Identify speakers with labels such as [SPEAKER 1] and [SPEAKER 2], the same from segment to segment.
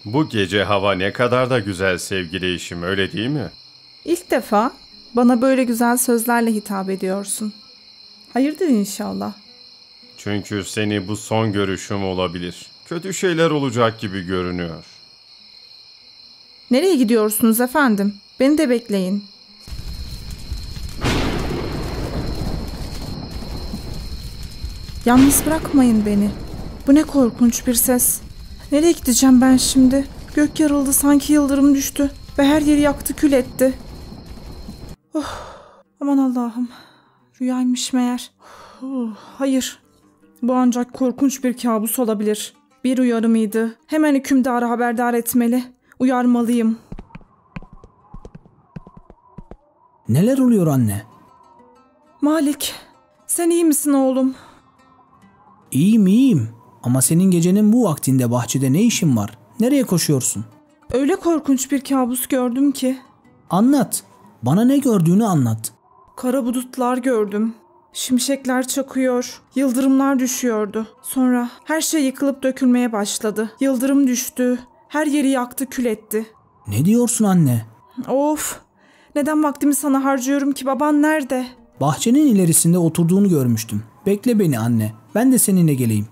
[SPEAKER 1] Bu gece hava ne kadar da güzel sevgili eşim, öyle değil mi?
[SPEAKER 2] İlk defa bana böyle güzel sözlerle hitap ediyorsun. Hayırdır inşallah.
[SPEAKER 1] Çünkü seni bu son görüşüm olabilir. Kötü şeyler olacak gibi görünüyor.
[SPEAKER 2] Nereye gidiyorsunuz efendim? Beni de bekleyin. Yalnız bırakmayın beni. Bu ne korkunç bir ses. Nereye gideceğim ben şimdi? Gök yarıldı, sanki yıldırım düştü ve her yeri yaktı, kül etti. Oh, aman Allah'ım. Rüyaymış meğer. Hayır. Bu ancak korkunç bir kabus olabilir. Bir uyarı mıydı? Hemen hükümdarı haberdar etmeli. Uyarmalıyım.
[SPEAKER 3] Neler oluyor anne?
[SPEAKER 2] Malik, sen iyi misin oğlum?
[SPEAKER 3] İyiyim. Ama senin gecenin bu vaktinde bahçede ne işin var? Nereye koşuyorsun?
[SPEAKER 2] Öyle korkunç bir kabus gördüm ki.
[SPEAKER 3] Anlat. Bana ne gördüğünü anlat.
[SPEAKER 2] Kara bulutlar gördüm. Şimşekler çakıyor, yıldırımlar düşüyordu. Sonra her şey yıkılıp dökülmeye başladı. Yıldırım düştü, her yeri yaktı, kül etti.
[SPEAKER 3] Ne diyorsun anne?
[SPEAKER 2] Of! Neden vaktimi sana harcıyorum ki? Baban nerede?
[SPEAKER 3] Bahçenin ilerisinde oturduğunu görmüştüm. Bekle beni anne. Ben de seninle geleyim.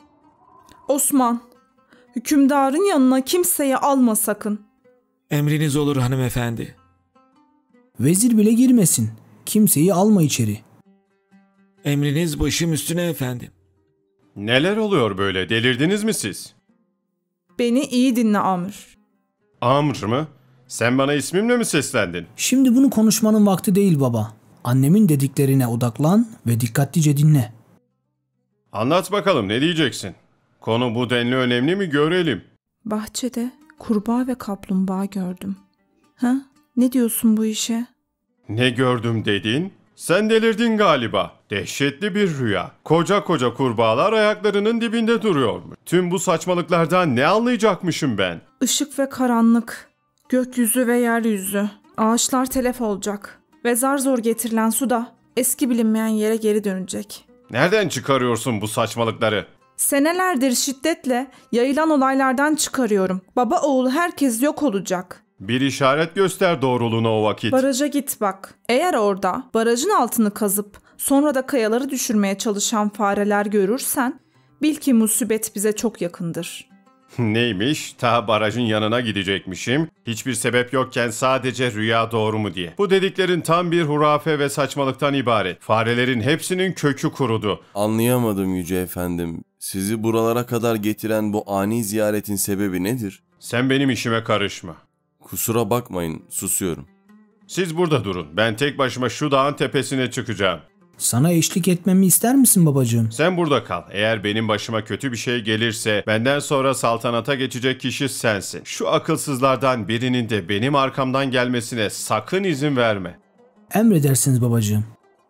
[SPEAKER 2] Osman, hükümdarın yanına kimseyi alma sakın.
[SPEAKER 4] Emriniz olur hanımefendi.
[SPEAKER 3] Vezir bile girmesin. Kimseyi alma içeri.
[SPEAKER 4] Emriniz başım üstüne efendim.
[SPEAKER 1] Neler oluyor böyle? Delirdiniz mi siz?
[SPEAKER 2] Beni iyi dinle Amr.
[SPEAKER 1] Amr mı? Sen bana ismimle mi seslendin?
[SPEAKER 3] Şimdi bunu konuşmanın vakti değil baba. Annemin dediklerine odaklan ve dikkatlice dinle.
[SPEAKER 1] Anlat bakalım, ne diyeceksin? Konu bu denli önemli mi, görelim.
[SPEAKER 2] Bahçede kurbağa ve kaplumbağa gördüm. Ha? Ne diyorsun bu işe?
[SPEAKER 1] Ne gördüm dedin? Sen delirdin galiba. Dehşetli bir rüya. Koca koca kurbağalar ayaklarının dibinde duruyormuş. Tüm bu saçmalıklardan ne anlayacakmışım ben?
[SPEAKER 2] Işık ve karanlık, gökyüzü ve yeryüzü, ağaçlar telef olacak ve zar zor getirilen su da eski bilinmeyen yere geri dönecek.
[SPEAKER 1] Nereden çıkarıyorsun bu saçmalıkları?
[SPEAKER 2] Senelerdir şiddetle yayılan olaylardan çıkarıyorum. Baba oğul herkes yok olacak.
[SPEAKER 1] Bir işaret göster doğruluğuna o vakit.
[SPEAKER 2] Baraja git bak. Eğer orada barajın altını kazıp sonra da kayaları düşürmeye çalışan fareler görürsen bil ki musibet bize çok yakındır.
[SPEAKER 1] Neymiş? Ta barajın yanına gidecekmişim. Hiçbir sebep yokken sadece rüya doğru mu diye. Bu dediklerin tam bir hurafe ve saçmalıktan ibaret. Farelerin hepsinin kökü kurudu.
[SPEAKER 5] Anlayamadım Yüce Efendim. Sizi buralara kadar getiren bu ani ziyaretin sebebi nedir?
[SPEAKER 1] Sen benim işime karışma.
[SPEAKER 5] Kusura bakmayın, susuyorum.
[SPEAKER 1] Siz burada durun. Ben tek başıma şu dağın tepesine çıkacağım.
[SPEAKER 3] Sana eşlik etmemi ister misin babacığım?
[SPEAKER 1] Sen burada kal. Eğer benim başıma kötü bir şey gelirse benden sonra saltanata geçecek kişi sensin. Şu akılsızlardan birinin de benim arkamdan gelmesine sakın izin verme.
[SPEAKER 3] Emredersiniz babacığım.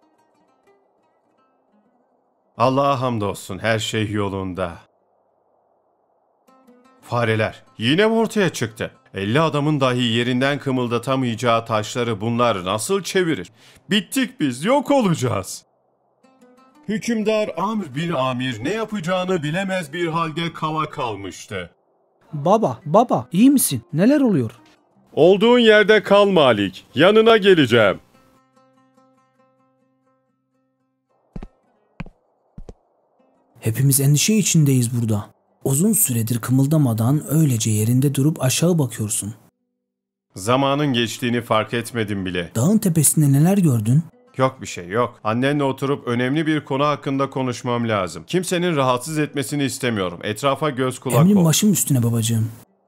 [SPEAKER 1] Allah'a hamdolsun, her şey yolunda. Fareler yine mi ortaya çıktı? 50 adamın dahi yerinden kımıldatamayacağı taşları bunlar nasıl çevirir? Bittik biz, yok olacağız. Hükümdar Amr bin Amir ne yapacağını bilemez bir halde kala kalmıştı.
[SPEAKER 3] Baba, iyi misin? Neler oluyor?
[SPEAKER 1] Olduğun yerde kal Malik, yanına geleceğim.
[SPEAKER 3] Hepimiz endişe içindeyiz burada. Uzun süredir kımıldamadan öylece yerinde durup aşağı bakıyorsun.
[SPEAKER 1] Zamanın geçtiğini fark etmedim bile.
[SPEAKER 3] Dağın tepesinde neler gördün?
[SPEAKER 1] Yok bir şey yok. Annenle oturup önemli bir konu hakkında konuşmam lazım. Kimsenin rahatsız etmesini istemiyorum. Etrafa göz kulak
[SPEAKER 3] Emrin
[SPEAKER 1] ol.
[SPEAKER 3] başım üstüne babacığım.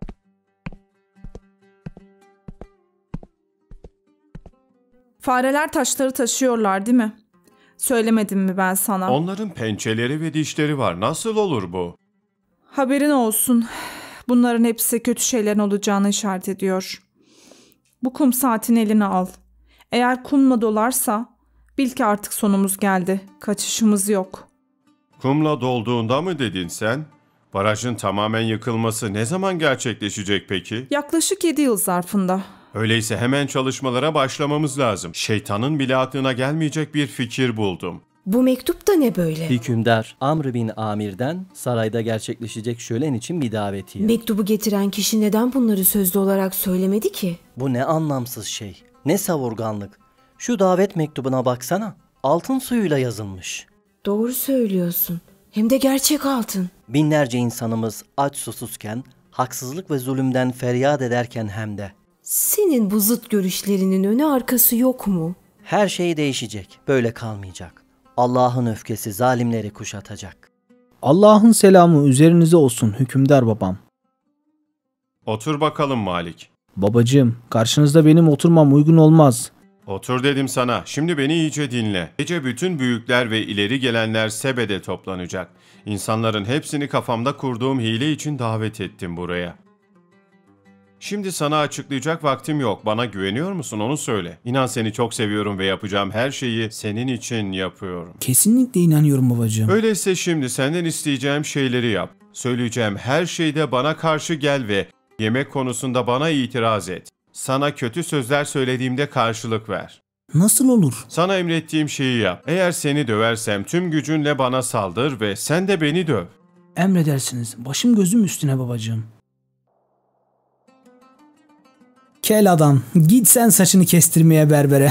[SPEAKER 2] Fareler taşları taşıyorlar değil mi? Söylemedim mi ben sana?
[SPEAKER 1] Onların pençeleri ve dişleri var. Nasıl olur bu?
[SPEAKER 2] Haberin olsun. Bunların hepsi kötü şeylerin olacağını işaret ediyor. Bu kum saatini eline al. Eğer kumla dolarsa bil ki artık sonumuz geldi. Kaçışımız yok.
[SPEAKER 1] Kumla dolduğunda mı dedin sen? Barajın tamamen yıkılması ne zaman gerçekleşecek peki?
[SPEAKER 2] Yaklaşık 7 yıl zarfında.
[SPEAKER 1] Öyleyse hemen çalışmalara başlamamız lazım. Şeytanın bile aklına gelmeyecek bir fikir buldum.
[SPEAKER 6] Bu mektup da ne böyle?
[SPEAKER 7] Hükümdar Amr bin Amir'den sarayda gerçekleşecek şölen için bir davetiye.
[SPEAKER 6] Mektubu getiren kişi neden bunları sözlü olarak söylemedi ki?
[SPEAKER 7] Bu ne anlamsız şey, ne savurganlık. Şu davet mektubuna baksana, altın suyuyla yazılmış.
[SPEAKER 6] Doğru söylüyorsun. Hem de gerçek altın.
[SPEAKER 7] Binlerce insanımız aç susuzken, haksızlık ve zulümden feryat ederken hem de.
[SPEAKER 6] Senin bu zıt görüşlerinin önü arkası yok mu?
[SPEAKER 7] Her şey değişecek, böyle kalmayacak. Allah'ın öfkesi zalimleri kuşatacak.
[SPEAKER 3] Allah'ın selamı üzerinize olsun hükümdar babam.
[SPEAKER 1] Otur bakalım Malik.
[SPEAKER 3] Babacığım, karşınızda benim oturmam uygun olmaz.
[SPEAKER 1] Otur dedim sana. Şimdi beni iyice dinle. Gece bütün büyükler ve ileri gelenler Sebe'de toplanacak. İnsanların hepsini kafamda kurduğum hile için davet ettim buraya. Şimdi sana açıklayacak vaktim yok. Bana güveniyor musun onu söyle. İnan seni çok seviyorum ve yapacağım her şeyi senin için yapıyorum.
[SPEAKER 3] Kesinlikle inanıyorum babacığım.
[SPEAKER 1] Öyleyse şimdi senden isteyeceğim şeyleri yap. Söyleyeceğim her şeyde bana karşı gel ve yemek konusunda bana itiraz et. Sana kötü sözler söylediğimde karşılık ver.
[SPEAKER 3] Nasıl olur?
[SPEAKER 1] Sana emrettiğim şeyi yap. Eğer seni döversem tüm gücünle bana saldır ve sen de beni döv.
[SPEAKER 3] Emredersiniz. Başım gözüm üstüne babacığım. Kel adam, git sen saçını kestirmeye berbere.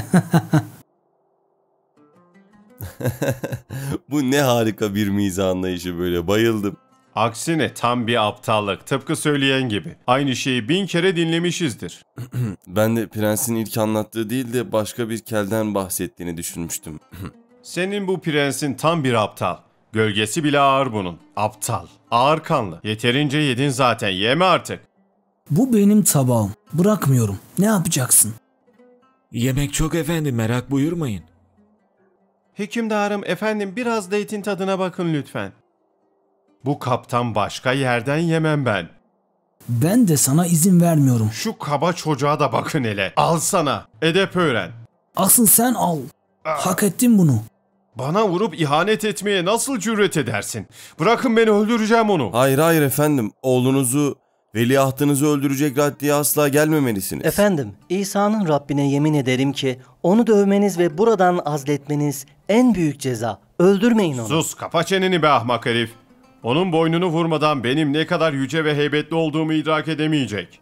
[SPEAKER 5] Bu ne harika bir mizah anlayışı böyle, bayıldım.
[SPEAKER 1] Aksine tam bir aptallık, tıpkı söyleyen gibi. Aynı şeyi 1000 kere dinlemişizdir.
[SPEAKER 5] Ben de prensin ilk anlattığı değil de başka bir kelden bahsettiğini düşünmüştüm.
[SPEAKER 1] Senin bu prensin tam bir aptal. Gölgesi bile ağır bunun. Aptal, ağır kanlı. Yeterince yedin zaten, yeme artık.
[SPEAKER 3] Bu benim tabağım. Bırakmıyorum. Ne yapacaksın?
[SPEAKER 4] Yemek çok efendim, merak buyurmayın.
[SPEAKER 1] Hükümdarım, efendim biraz da etin tadına bakın lütfen. Bu kaptan başka yerden yemem ben.
[SPEAKER 3] Ben de sana izin vermiyorum.
[SPEAKER 1] Şu kaba çocuğa da bakın hele. Al sana. Edep öğren.
[SPEAKER 3] Asıl sen al. Hak ettin bunu.
[SPEAKER 1] Bana vurup ihanet etmeye nasıl cüret edersin? Bırakın beni, öldüreceğim onu.
[SPEAKER 5] Hayır efendim, oğlunuzu, veliahtınızı öldürecek raddeye asla gelmemelisiniz.
[SPEAKER 7] Efendim, İsa'nın Rabbine yemin ederim ki onu dövmeniz ve buradan azletmeniz en büyük ceza. Öldürmeyin onu.
[SPEAKER 1] Sus, kapa çeneni be ahmak herif. Onun boynunu vurmadan benim ne kadar yüce ve heybetli olduğumu idrak edemeyecek.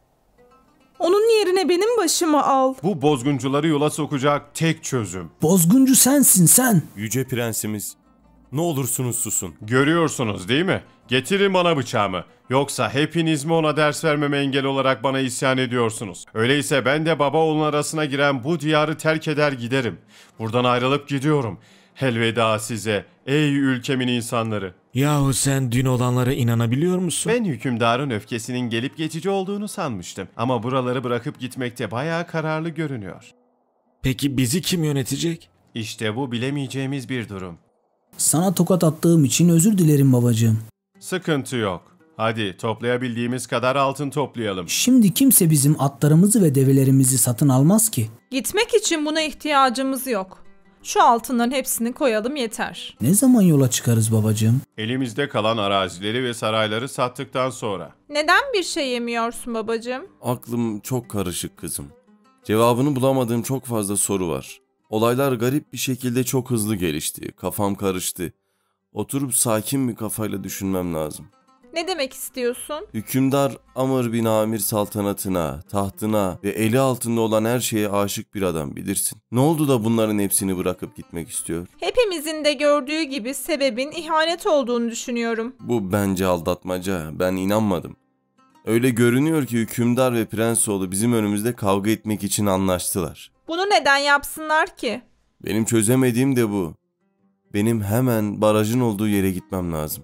[SPEAKER 2] Onun yerine benim başımı al.
[SPEAKER 1] Bu bozguncuları yola sokacak tek çözüm.
[SPEAKER 3] Bozguncu sensin sen.
[SPEAKER 5] Yüce prensimiz, ne olursunuz susun.
[SPEAKER 1] Görüyorsunuz değil mi? Getirin bana bıçağımı. Yoksa hepiniz mi ona ders vermeme engel olarak bana isyan ediyorsunuz? Öyleyse ben de baba oğlun arasına giren bu diyarı terk eder giderim. Buradan ayrılıp gidiyorum. Elveda size ey ülkemin insanları.
[SPEAKER 4] Yahu sen dün olanlara inanabiliyor musun?
[SPEAKER 1] Ben hükümdarın öfkesinin gelip geçici olduğunu sanmıştım. Ama buraları bırakıp gitmekte bayağı kararlı görünüyor.
[SPEAKER 4] Peki bizi kim yönetecek?
[SPEAKER 1] İşte bu bilemeyeceğimiz bir durum.
[SPEAKER 3] Sana tokat attığım için özür dilerim babacığım.
[SPEAKER 1] Sıkıntı yok. Hadi toplayabildiğimiz kadar altın toplayalım.
[SPEAKER 3] Şimdi kimse bizim atlarımızı ve develerimizi satın almaz ki.
[SPEAKER 2] Gitmek için buna ihtiyacımız yok. Şu altınların hepsini koyalım yeter.
[SPEAKER 3] Ne zaman yola çıkarız babacığım?
[SPEAKER 1] Elimizde kalan arazileri ve sarayları sattıktan sonra.
[SPEAKER 2] Neden bir şey yemiyorsun babacığım?
[SPEAKER 5] Aklım çok karışık kızım. Cevabını bulamadığım çok fazla soru var. Olaylar garip bir şekilde çok hızlı gelişti. Kafam karıştı. Oturup sakin bir kafayla düşünmem lazım.
[SPEAKER 2] Ne demek istiyorsun?
[SPEAKER 5] Hükümdar Amr bin Amir saltanatına, tahtına ve eli altında olan her şeye aşık bir adam, bilirsin. Ne oldu da bunların hepsini bırakıp gitmek istiyor?
[SPEAKER 2] Hepimizin de gördüğü gibi sebebin ihanet olduğunu düşünüyorum.
[SPEAKER 5] Bu bence aldatmaca. Ben inanmadım. Öyle görünüyor ki hükümdar ve prensoğlu bizim önümüzde kavga etmek için anlaştılar.
[SPEAKER 2] Bunu neden yapsınlar ki?
[SPEAKER 5] Benim çözemediğim de bu. Benim hemen barajın olduğu yere gitmem lazım.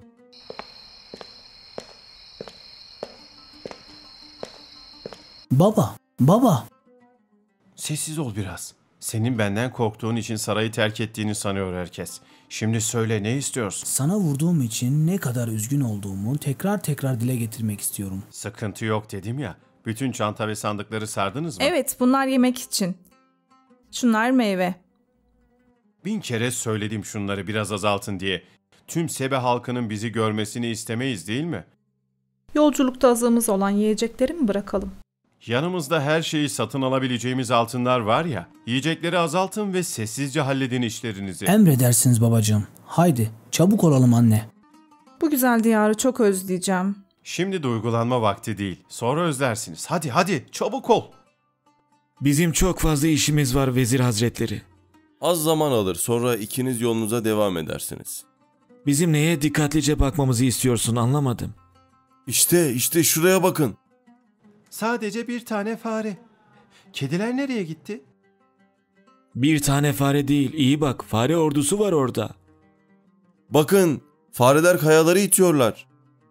[SPEAKER 3] Baba.
[SPEAKER 1] Sessiz ol biraz. Senin benden korktuğun için sarayı terk ettiğini sanıyor herkes. Şimdi söyle, ne istiyorsun?
[SPEAKER 3] Sana vurduğum için ne kadar üzgün olduğumu tekrar dile getirmek istiyorum.
[SPEAKER 1] Sıkıntı yok dedim ya. Bütün çanta ve sandıkları sardınız mı?
[SPEAKER 2] Evet, bunlar yemek için. Şunlar meyve.
[SPEAKER 1] 1000 kere söyledim şunları biraz azaltın diye. Tüm Sebe halkının bizi görmesini istemeyiz değil mi?
[SPEAKER 2] Yolculukta azığımız olan yiyecekleri mi bırakalım?
[SPEAKER 1] Yanımızda her şeyi satın alabileceğimiz altınlar var ya, yiyecekleri azaltın ve sessizce halledin işlerinizi.
[SPEAKER 3] Emredersiniz babacığım. Haydi çabuk olalım anne.
[SPEAKER 2] Bu güzel diyarı çok özleyeceğim.
[SPEAKER 1] Şimdi de uygulanma vakti değil. Sonra özlersiniz. Hadi çabuk ol.
[SPEAKER 4] Bizim çok fazla işimiz var vezir hazretleri.
[SPEAKER 5] Az zaman alır, sonra ikiniz yolunuza devam edersiniz.
[SPEAKER 4] Bizim neye dikkatlice bakmamızı istiyorsun anlamadım.
[SPEAKER 5] İşte şuraya bakın.
[SPEAKER 1] Sadece bir tane fare. Kediler nereye gitti?
[SPEAKER 4] Bir tane fare değil, iyi bak, fare ordusu var orada.
[SPEAKER 5] Bakın, fareler kayaları itiyorlar.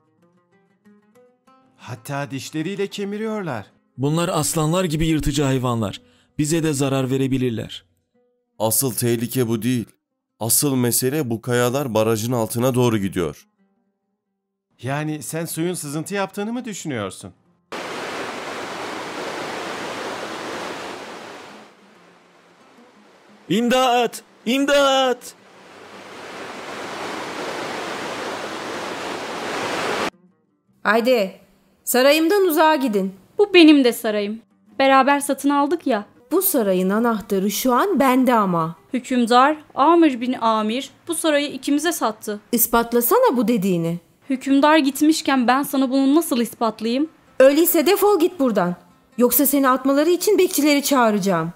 [SPEAKER 1] Hatta dişleriyle kemiriyorlar.
[SPEAKER 4] Bunlar aslanlar gibi yırtıcı hayvanlar. Bize de zarar verebilirler.
[SPEAKER 5] Asıl tehlike bu değil. Asıl mesele bu kayalar barajın altına doğru gidiyor.
[SPEAKER 1] Yani sen suyun sızıntı yaptığını mı düşünüyorsun?
[SPEAKER 4] İmdat! İmdat!
[SPEAKER 6] Haydi sarayımdan uzağa gidin.
[SPEAKER 8] Bu benim de sarayım. Beraber satın aldık ya.
[SPEAKER 6] Bu sarayın anahtarı şu an bende ama.
[SPEAKER 8] Hükümdar Amir bin Amir bu sarayı ikimize sattı.
[SPEAKER 6] İspatlasana bu dediğini.
[SPEAKER 8] Hükümdar gitmişken ben sana bunu nasıl ispatlayayım?
[SPEAKER 6] Öyleyse defol git buradan. Yoksa seni atmaları için bekçileri çağıracağım.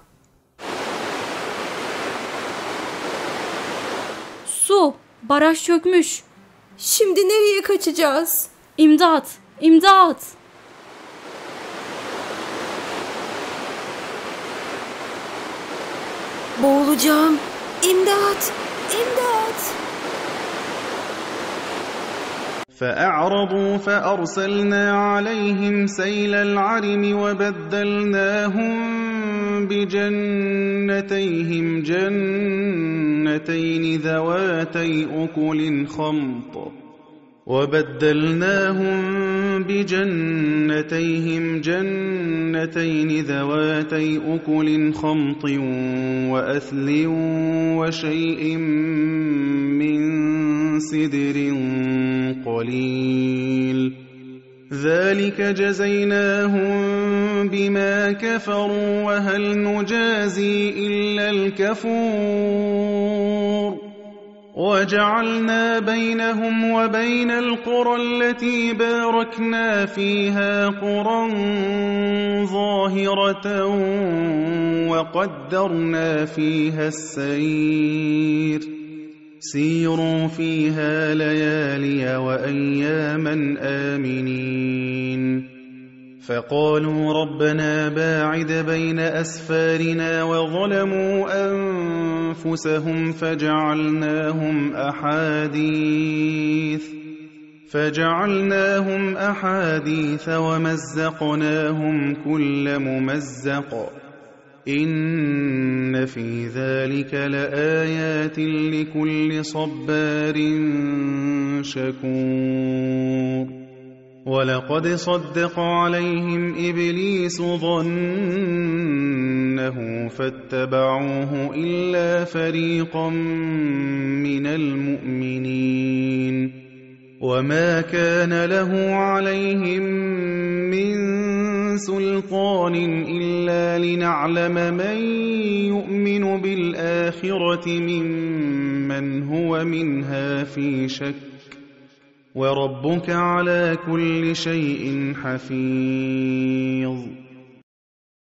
[SPEAKER 8] Su! Baraj çökmüş.
[SPEAKER 6] Şimdi nereye kaçacağız?
[SPEAKER 8] İmdat! İmdat!
[SPEAKER 6] Boğulacağım. İmdat! İmdat!
[SPEAKER 9] فأعرضوا فأرسلنا عليهم سيل العرم وبدلناهم بجنتيهم جنتين ذواتي أكل خمط وأثل وشيء من سدر قليل ذلك جزيناهم بما كفروا وهل نجازي إلا الكفور وجعلنا بينهم وبين القرى التي باركنا فيها قرى ظاهرة وقدرنا فيها السير سيروا فيها ليالي وأياما آمنين فقالوا ربنا باعد بين أسفارنا وظلموا أنفسهم فجعلناهم أحاديث ومزقناهم كل ممزق إن في ذلك لآيات لكل صبار شكور ولقد صدق عليهم إبليس ظنه فاتبعوه إلا فريقا من المؤمنين وما كان له عليهم من سلطان إلا لنعلم من يؤمن بالآخرة ممن هو منها في شك وربك على كل شيء حفيظ